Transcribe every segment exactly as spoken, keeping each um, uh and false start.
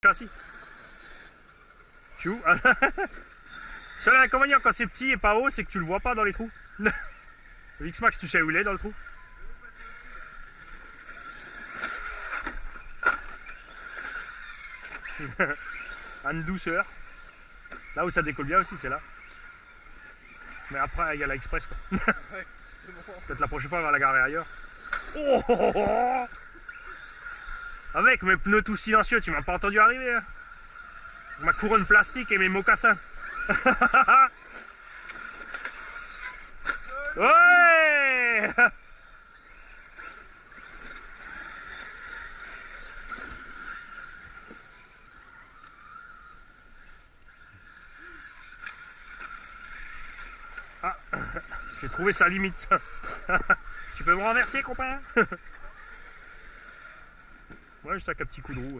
châssis. Je suis où? Seul inconvénient quand c'est petit et pas haut, c'est que tu le vois pas dans les trous. Le X-Max, tu sais où il est dans le trou? Une douceur. Là où ça décolle bien aussi, c'est là. Mais après, il y a la Express. Peut-être la prochaine fois, on va la garer ailleurs. Oh, oh, oh. Avec mes pneus tout silencieux, tu m'as pas entendu arriver. Hein. Ma couronne plastique et mes mocassins. Ouais. Ah, j'ai trouvé sa limite. Tu peux me renverser, copain? Ouais, juste avec un petit coup de roue.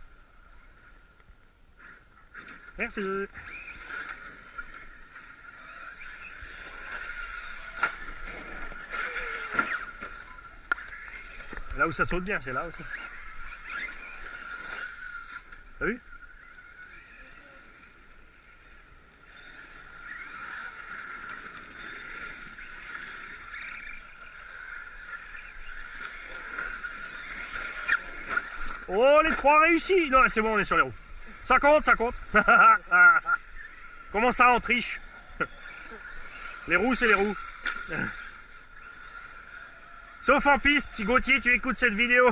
Merci. Là où ça saute bien, c'est là aussi. T'as vu? Oh, les trois réussis! Non, c'est bon, on est sur les roues. Ça compte, ça compte. Comment ça, on triche? Les roues, c'est les roues. Sauf en piste, si Gauthier, tu écoutes cette vidéo.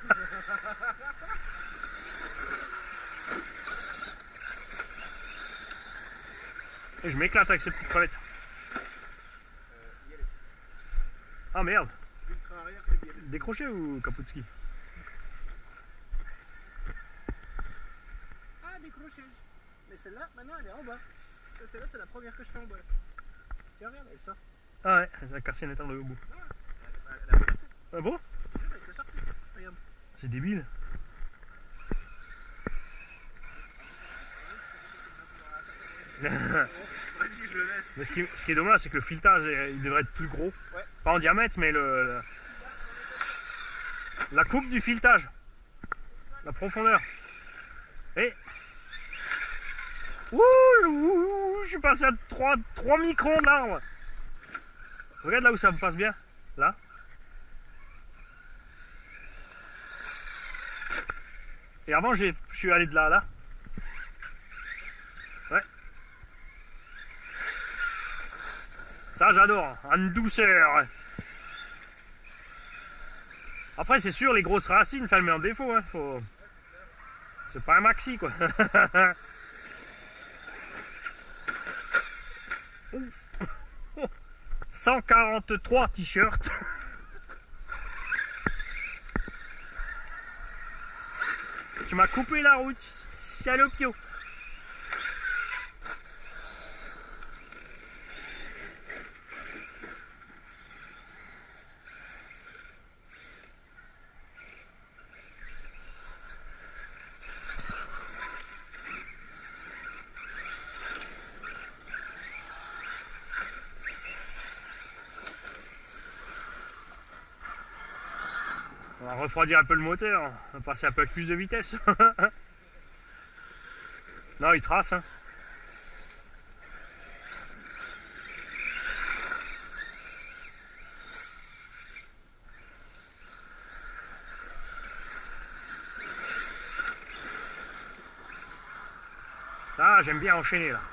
Et je m'éclate avec ces petites crevettes. Ah merde. Décroché ou Kaputski? Ah, décrochage. Mais celle-là, maintenant, elle est en bas. Celle-là, c'est la première que je fais en bas. Tiens, regarde, elle sort. Ah ouais, elle a cassé une étang de bout. Elle a cassé. Ah bon? Elle est sortie. Regarde. C'est débile. Mais ce qui, ce qui est dommage, c'est que le filetage, il devrait être plus gros. Ouais. Pas en diamètre, mais le, le- la coupe du filetage. La profondeur. Et... Ouh, ouh, je suis passé à trois, trois microns de l'arbre. Regarde là où ça me passe bien. Là. Et avant, j'ai- je suis allé de là à là. Ouais. Ça, j'adore. Une douceur. Après, c'est sûr, les grosses racines, ça le met en défaut. Hein. Faut... C'est pas un maxi, quoi. cent quarante-trois t-shirts. Tu m'as coupé la route, salopio. On va refroidir un peu le moteur, on va passer un peu avec plus de vitesse. Non, il trace. Hein. Ah, j'aime bien enchaîner là.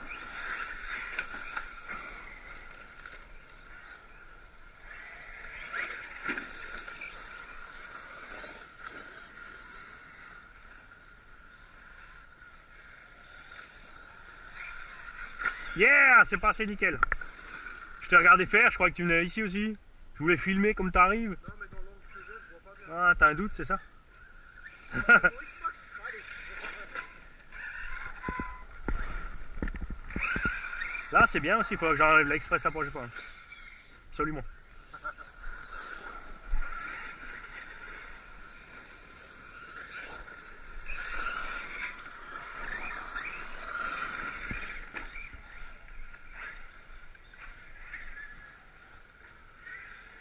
Yeah, c'est passé nickel. Je t'ai regardé faire, je crois que tu venais ici aussi. Je voulais filmer comme t'arrives. Non, mais dans l'angle que je, je vois pas bien. Ah, t'as un doute, c'est ça? Là, c'est bien aussi, il faut que j'enlève l'Express la prochaine fois. Absolument.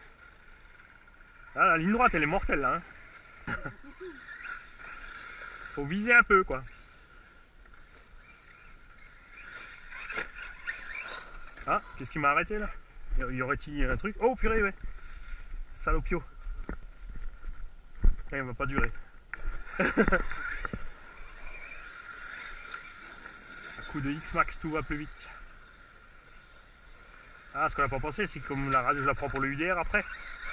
Ah, la ligne droite, elle est mortelle là. Hein. Faut viser un peu, quoi. Ah, qu'est-ce qui m'a arrêté là? Il y aurait-il un truc? Oh purée, ouais. Salopio. Il va pas durer. À coup de X-Max, tout va plus vite. Ah, ce qu'on n'a pas pensé, c'est que comme la radio, je la prends pour le U D R après,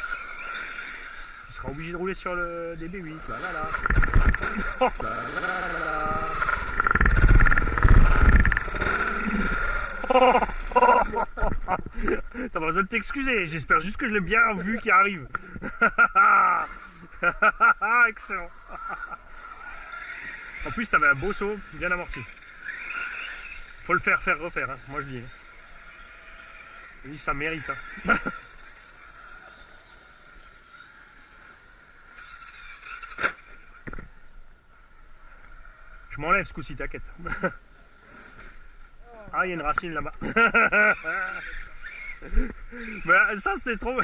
tu seras obligé de rouler sur le D B huit. Là, là, là. Oh, là, là, là, là. Oh, oh, oh, oh. T'as pas besoin de t'excuser, j'espère juste que je l'ai bien vu qui arrive. Excellent. En plus, t'avais un beau saut, bien amorti. Faut le faire, faire, refaire, hein, moi je dis. Je dis, ça mérite. Hein. Je m'enlève ce coup-ci, t'inquiète. Ah, il y a une racine là-bas. Mais ça, c'est trop...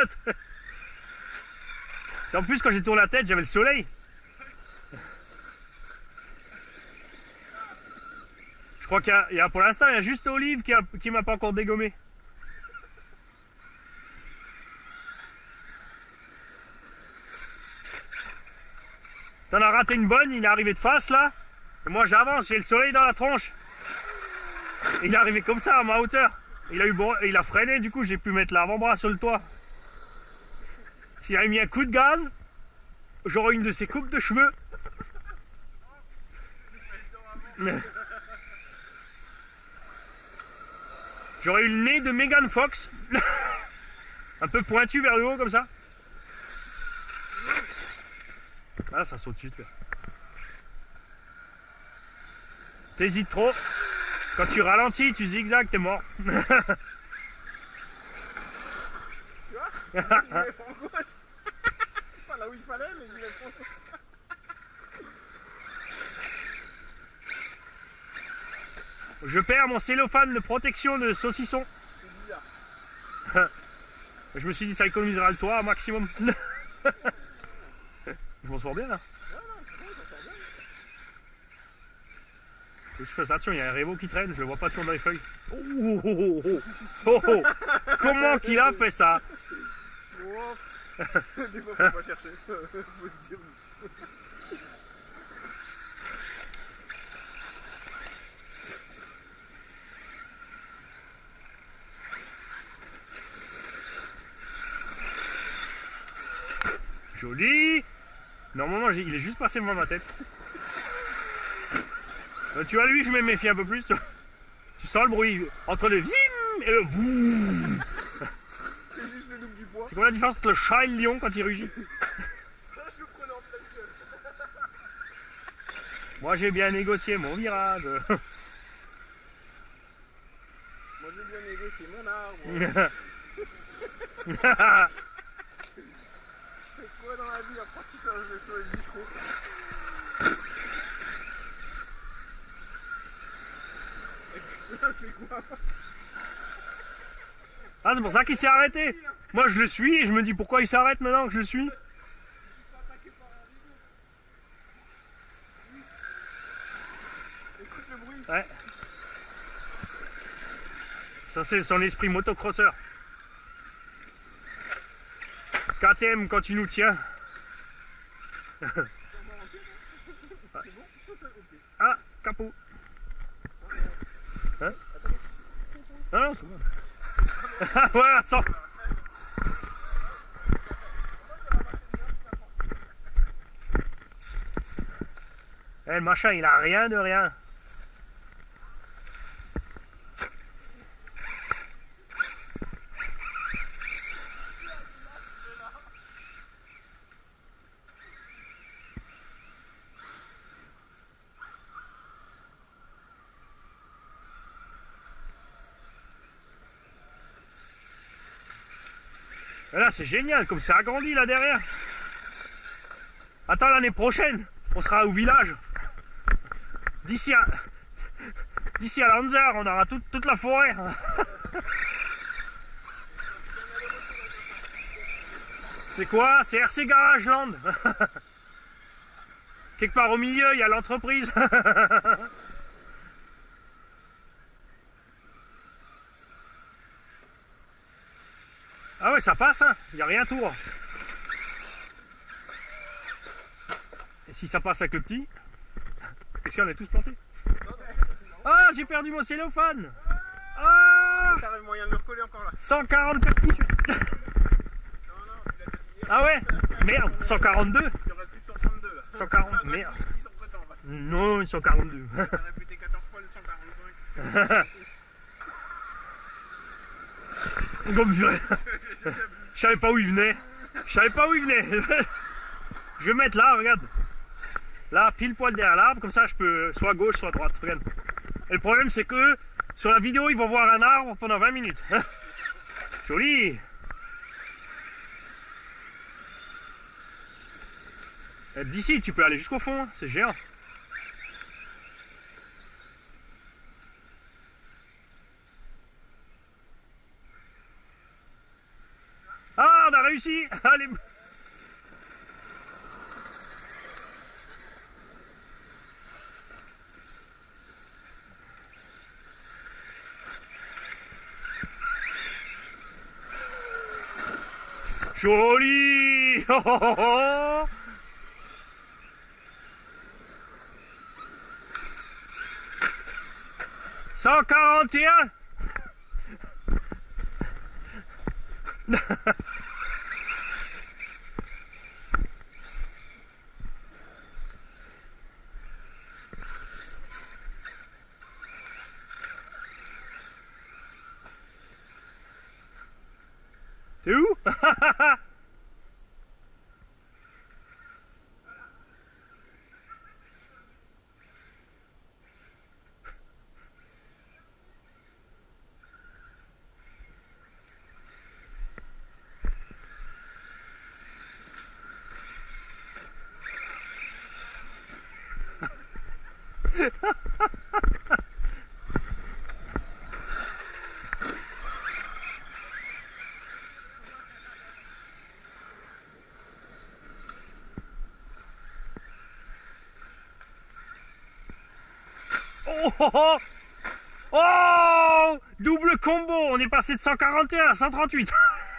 C'est en plus, quand j'ai tourné la tête, j'avais le soleil. Je crois qu'il y, y a, pour l'instant, il y a juste Olive qui, a, qui m'a pas encore dégommé. T'en as raté une bonne, il est arrivé de face là. Et moi j'avance, j'ai le soleil dans la tronche. Il est arrivé comme ça à ma hauteur. Il a, eu bon, il a freiné, du coup j'ai pu mettre l'avant-bras sur le toit. S'il avait mis un coup de gaz, j'aurais une de ses coupes de cheveux. J'aurais eu le nez de Megan Fox. Un peu pointu vers le haut comme ça. Ah, ça saute vite. T'hésites trop. Quand tu ralentis, tu zigzags, t'es mort. Tu vois? Il est en gauche. Pas là où il fallait, mais il est en gauche. Je perds mon cellophane de protection de saucisson. C'est bizarre. Je me suis dit, ça économisera le toit au maximum. Je m'en sors bien là. Ouais, non, c'est bon, ça sort bien. Je fais attention, il y a un révo qui traîne, je le vois pas toujours dans les feuilles. Oh, oh, oh, oh, oh, oh. Comment qu'il a fait ça? Oh. Des fois, faut pas chercher. Faut le dire. Joli. Normalement, il est juste passé devant ma tête. Euh, tu vois, lui, je me méfie un peu plus. Tu sens le bruit entre le zim et le voum. C'est juste le double du poids. C'est quoi la différence entre le chat et le lion quand il rugit? Je le prenais en pleine gueule. Moi, j'ai bien négocié mon virage. Moi, j'ai bien négocié mon arbre. C'est quoi dans la vie apprentissage de choses du bûcheron? C'est quoi? Ah, c'est pour ça qu'il s'est arrêté. Moi, je le suis et je me dis pourquoi il s'arrête maintenant que je le suis. Écoute le bruit. Ouais. Ça, c'est son esprit motocrosseur. K T M quand tu nous tiens. Ah, capot. Hein? Ah non, c'est bon. Ouais, attends. Eh, le machin, il a rien de rien. Et là, c'est génial, comme c'est agrandi là derrière. Attends, l'année prochaine, on sera au village. D'ici à... D'ici à Lanzer, on aura toute, toute la forêt. C'est quoi? C'est R C Garage Land. Quelque part au milieu, il y a l'entreprise. Ah ouais, ça passe, hein. Il n'y a rien autour. Et si ça passe avec le petit, qu'est-ce qu'on est tous plantés? Ah, j'ai perdu mon cellophane. Ah, Ça arrive moyen de le recoller encore là. cent quarante-quatre t-shirts. Non, non, tu l'as dit hier. Ah ouais, merde, cent quarante-deux. Il en reste plus de cent trente-deux là. cent quarante, Ah, merde. ils sont prêts, va. Non, cent quarante-deux. T'as répété quatorze fois le cent quarante-cinq. Comme purée. Je savais pas où il venait. Je savais pas où il venait. Je vais mettre là, regarde. Là, pile poil derrière l'arbre, comme ça je peux soit à gauche, soit à droite. Regarde. Et le problème c'est que sur la vidéo, ils vont voir un arbre pendant vingt minutes. Joli. Et d'ici, tu peux aller jusqu'au fond, hein. C'est géant. Ah, on a réussi. Allez. Joli. Oh, oh, oh, oh. cent quarante et un. T'es où? Oh, oh, oh, oh, double combo, on est passé de cent quarante et un à cent trente-huit.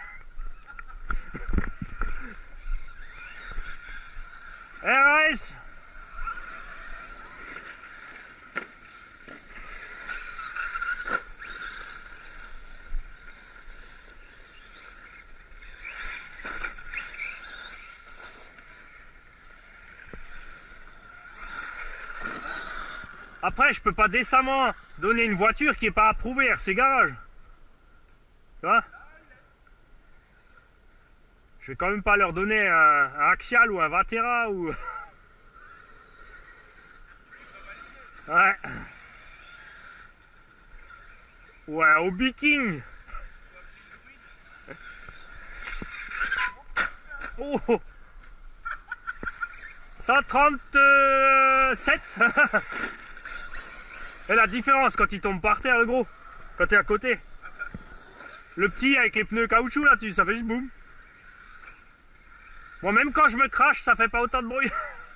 R S. Après, je peux pas décemment donner une voiture qui est pas approuvée R C Garage. Tu vois? Je vais quand même pas leur donner un, un Axial ou un Vatera ou... Ouais. Ou un Hobby King. Oh, cent trente-sept. Et la différence quand il tombe par terre, le gros, quand t'es à côté. Le petit avec les pneus caoutchouc là, tu, ça fait juste boum. Moi même quand je me crache, ça fait pas autant de bruit.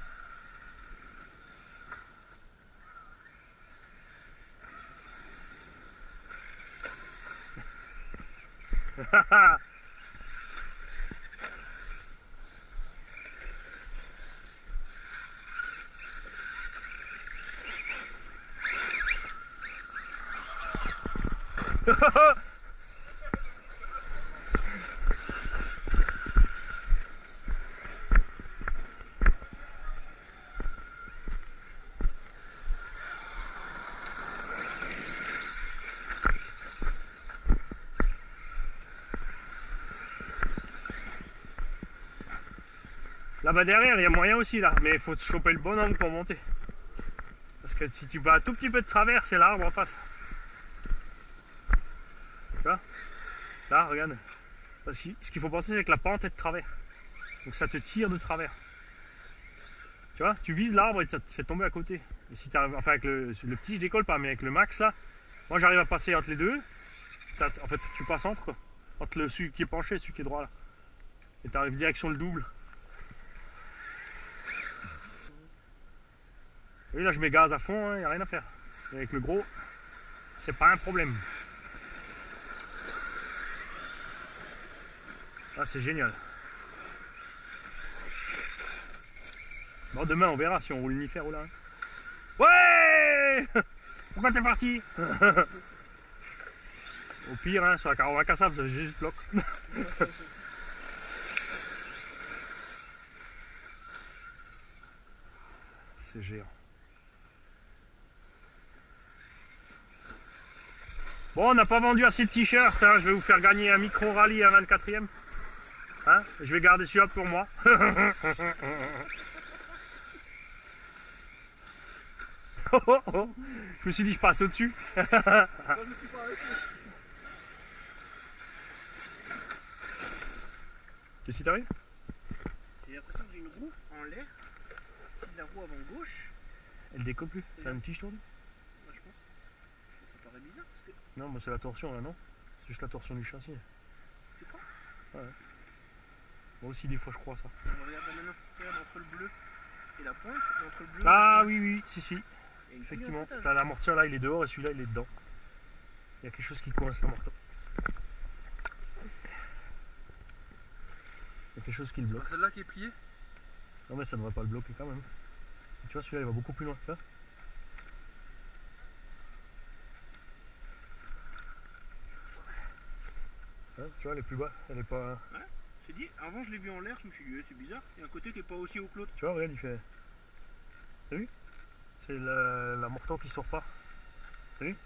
Là-bas derrière, il y a moyen aussi là, mais il faut choper le bon angle pour monter. Parce que si tu vas un tout petit peu de travers, c'est l'arbre en face. Tu vois? Là, regarde. Parce que ce qu'il faut penser, c'est que la pente est de travers. Donc ça te tire de travers. Tu vois? Tu vises l'arbre et ça te fait tomber à côté. Et si tu arrives, enfin avec le, le petit, je décolle pas, mais avec le max là, moi j'arrive à passer entre les deux. En fait, tu passes entre quoi. Entre le, celui qui est penché et celui qui est droit là. Et tu arrives direction le double. Et là je mets gaz à fond, il hein, n'y a rien à faire. Et avec le gros, c'est pas un problème. Ah c'est génial. Bon demain on verra si on roule l'unifère ou là. Ouais. Pourquoi t'es parti? Au pire, hein, sur la Caravacassa, vous avez juste bloc. C'est géant. Bon, on n'a pas vendu assez de t-shirts, hein. Je vais vous faire gagner un micro rallye à vingt-quatrième. Hein, je vais garder celui-là pour moi. Oh, oh, oh. Je me suis dit, je passe au-dessus. Qu'est-ce qui t'arrive? J'ai l'impression que j'ai une roue en l'air. Si la roue avant gauche. Elle décolle plus. T'as un petit tourne? Moi je pense. Ça paraît bizarre parce que. Non, moi c'est la torsion là, non? C'est juste la torsion du châssis. Tu crois? Ouais. Moi aussi, des fois, je crois ça. On regarde la maintenant, regarde entre le bleu et la pointe. Et entre le bleu Ah et oui, oui, si, si. Effectivement. T'as l'amortisseur là, il est dehors et celui-là, il est dedans. Il y a quelque chose qui coince l'amortisseur. Il y a quelque chose qui le bloque. Celle-là qui est pliée? Non, mais ça ne devrait pas le bloquer quand même. Et tu vois, celui-là, il va beaucoup plus loin. Tu vois, hein, tu vois, elle est plus bas. Elle est pas. Ouais. J'ai dit, avant je l'ai vu en l'air, je me suis dit, eh, c'est bizarre. Il y a un côté qui est pas aussi haut que l'autre. Tu vois, regarde, il fait. T'as vu? C'est l'amortisseur qui sort pas. T'as vu?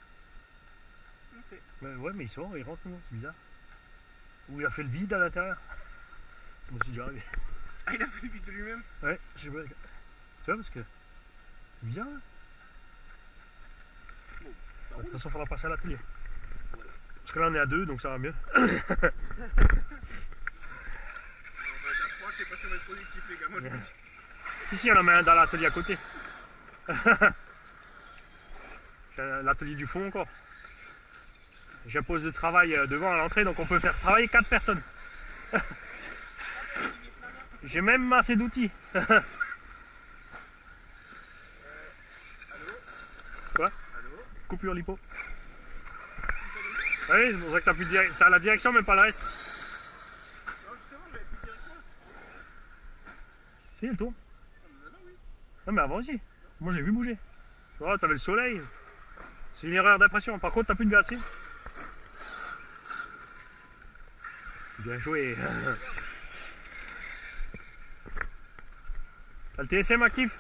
Ok. Mais, ouais, mais il sort, il rentre, c'est bizarre. Ou il a fait le vide à l'intérieur. Ça me suis déjà arrivé. Ah, il a fait le vide de lui-même? Ouais, je sais pas. Tu vois, parce que. C'est bizarre, hein. Bon, de toute façon, il faudra passer à l'atelier. Parce que là, on est à deux, donc ça va mieux. Je crois que c'est pas sur être positif, les gars. Moi, je pense. Si, si, on en met un dans l'atelier à côté. L'atelier du fond encore. J'ai un poste de travail devant à l'entrée, donc on peut faire travailler quatre personnes. J'ai même assez d'outils. Quoi? Coupure lipo. Oui, c'est pour ça que t'as plus de direction. T'as la direction, mais pas le reste. Non, justement, j'avais plus de direction. Si, elle tourne. Ah, mais maintenant, oui. Non, mais avant aussi. Moi, j'ai vu bouger. Oh, t'avais le soleil. C'est une erreur d'impression. Par contre, t'as plus de gaz. Bien joué. T'as le T S M actif?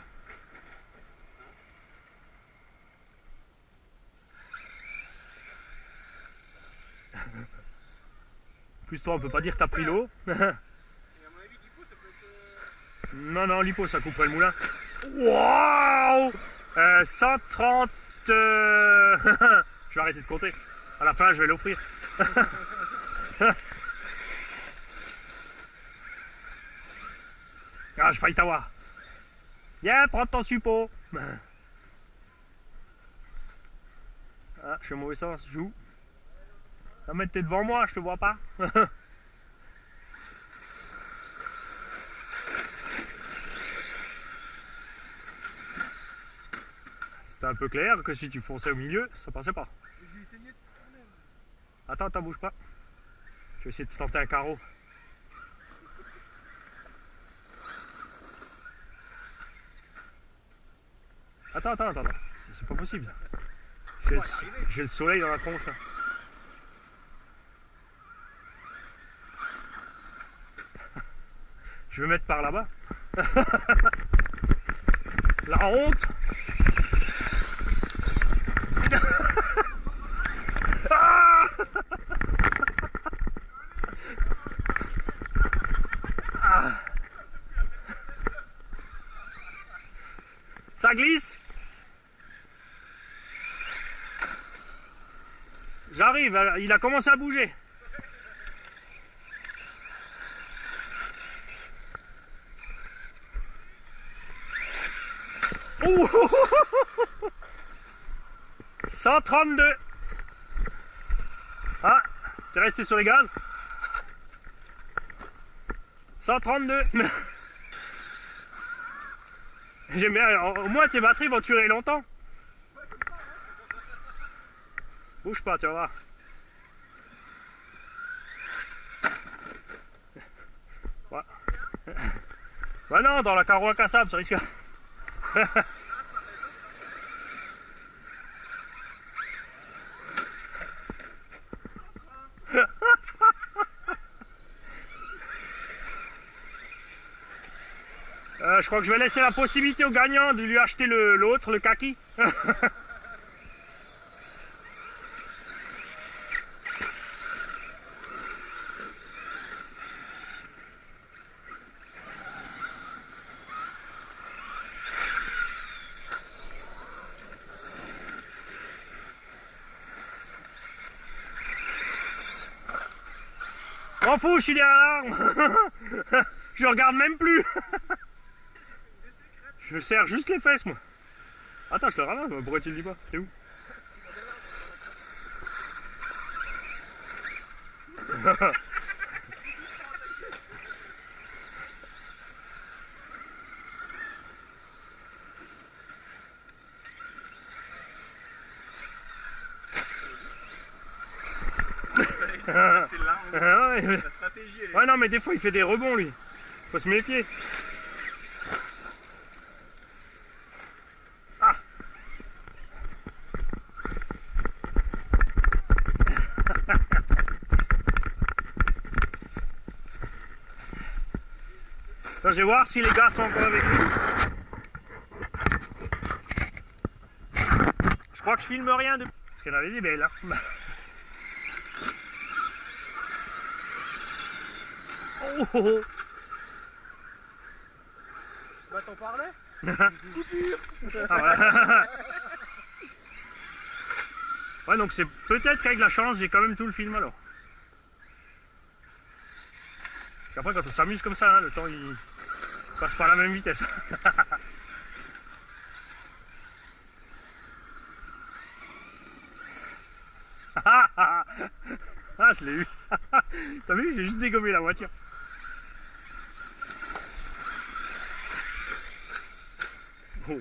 Plus toi, on peut pas dire que t'as pris l'eau. Et à mon avis, l'hypo, ça peut être. Euh... Non, non, l'hypo, ça couperait le moulin. Waouh, euh, cent trente. Euh... je vais arrêter de compter. À la fin, je vais l'offrir. Ah, je failli t'avoir. Viens, prends ton suppôt. Ah, je suis au mauvais sens, je joue. Non, mais t'es devant moi, je te vois pas. C'était un peu clair que si tu fonçais au milieu, ça passait pas. Attends, attends, bouge pas. Je vais essayer de tenter un carreau. Attends, attends, attends, attends. C'est pas possible. J'ai le, j'ai le soleil dans la tronche. Là. Je vais mettre par là-bas. La honte. Ah, ah. Ça glisse. J'arrive, il a commencé à bouger. Ouh. cent trente-deux. Ah, t'es resté sur les gaz. cent trente-deux. J'aime bien, au moins tes batteries vont durer longtemps. Bouge pas, tu vas voir. Ouais. Bah non, dans la carreau incassable, ça risque. Euh, je crois que je vais laisser la possibilité au gagnant de lui acheter l'autre, le, le kaki. M'en fous, je suis derrière l'arme. Je regarde même plus. Je serre juste les fesses, moi. Attends, je te le ramène, pourquoi tu le dis pas? T'es où? C'était là, on... Ah ouais, la stratégie. Elle est... ouais, non, mais des fois il fait des rebonds, lui. Faut se méfier. Ah. Attends, je vais voir si les gars sont encore avec nous. Je crois que je filme rien de... Parce qu'elle avait des belles, hein. Oh, oh, oh. Bah t'en parlais. Ah, voilà. Ouais, donc c'est peut-être qu'avec la chance, j'ai quand même tout le film alors. Parce qu'après, quand on s'amuse comme ça, hein, le temps il passe pas à la même vitesse. Ah, je l'ai eu. T'as vu, j'ai juste dégommé la voiture. Oh.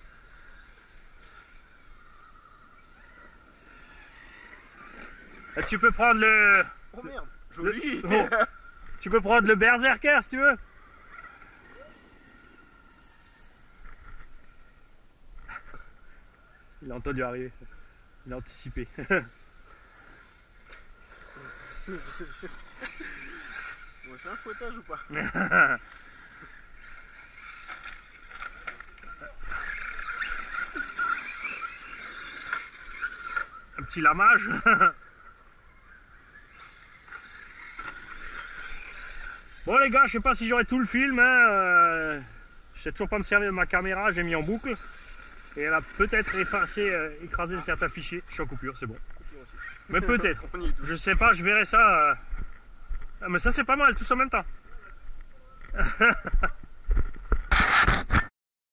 Tu peux prendre le... Oh merde, joli. Le... Oh. Tu peux prendre le berserker si tu veux. Il a entendu arriver. Il a anticipé. Bon, c'est un fouettage ou pas? Un petit lamage. Bon les gars, je sais pas si j'aurai tout le film. Hein. Euh, je sais toujours pas me servir de ma caméra, j'ai mis en boucle. Et elle a peut-être effacé, euh, écrasé certains fichiers. Je suis en coupure, c'est bon. Mais peut-être. Je sais pas, je verrai ça. Euh... Mais ça c'est pas mal, tous en même temps.